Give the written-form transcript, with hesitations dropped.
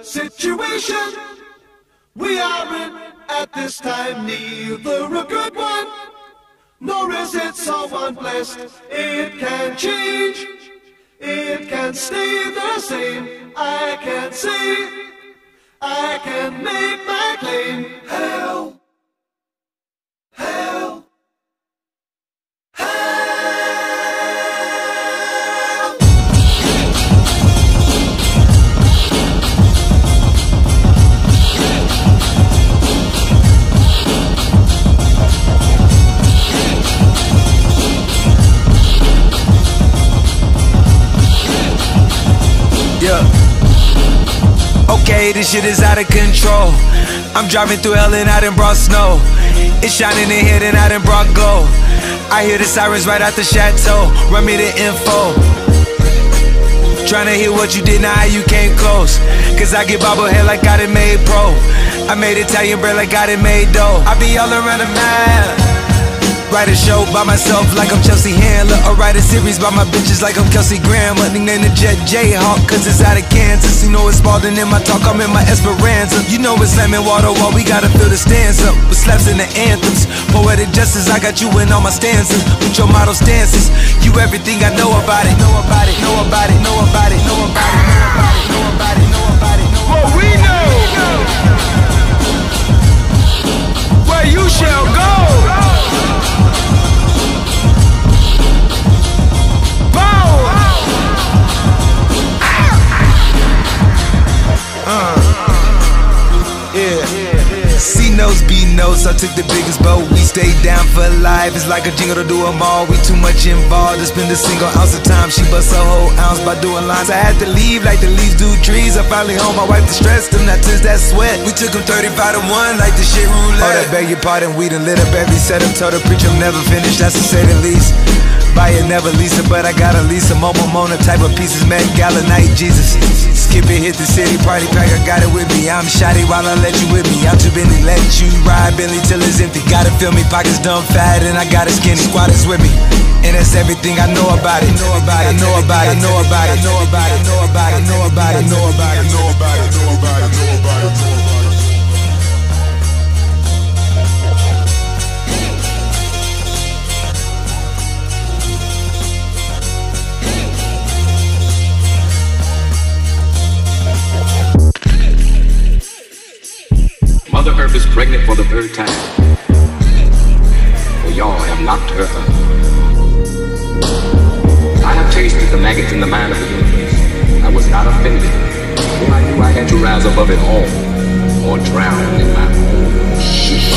situation we are in at this time, neither a good one, nor is it someone blessed. It can change, it can stay the same. I can say, I can make my claim. Hell, hell, hell. Yeah. Okay, this shit is out of control. I'm driving through hell and I done brought snow. It's shining in here and I done brought gold. I hear the sirens right out the chateau. Run me the info. Tryna hear what you did, now how you came close. Cause I get bobblehead like I done made pro. I made Italian bread like I done made dough. I be all around the map. Write a show by myself like I'm Chelsea Handler, or write a series by my bitches like I'm Kelsey Grammer. Nickname the Jet Jayhawk cause it's out of Kansas. You know it's Spalding in my talk, I'm in my Esperanza. You know it's slamming water while we gotta fill the stanza with slaps in the anthems. Poetic justice, I got you in all my stanzas with your model stances. You everything I know about it. Know about it, know about it, know about it, know about it, know about it, know about it, know about it, know about it. What we know, where you shall go. C-notes, B-notes, I took the biggest boat. We stayed down for life. It's like a jingle to do them all. We too much involved to spend a single ounce of time. She bust a whole ounce by doing lines. I had to leave like the leaves do trees. I finally home, I wiped the stress, them not tears, that sweat. We took them 35 to 1 like the shit roulette. Oh, that beg your pardon, we done lit up every set. I'm told the preacher I'm never finished, that's to say the least. Buy it, never lease it, but I got at least a mobile Mona type of pieces. Met Gala night, Jesus. Skip it, hit the city, party pack, I got it with me. I'm shoddy while I let you with me. I'm too busy, let you ride Bentley till it's empty. Gotta feel me, pockets dumb fat, and I got a skinny. Squad is with me, and that's everything I know about it. Know about it, know about it, know about it, know about it, know about it, know about it, know about it, know about it, know about it, know about it, know about it. Mother Earth is pregnant for the third time, for y'all have knocked her up. I have tasted the maggots in the mind of the universe. I was not offended, for I knew I had to rise above it all, or drown in my own shit.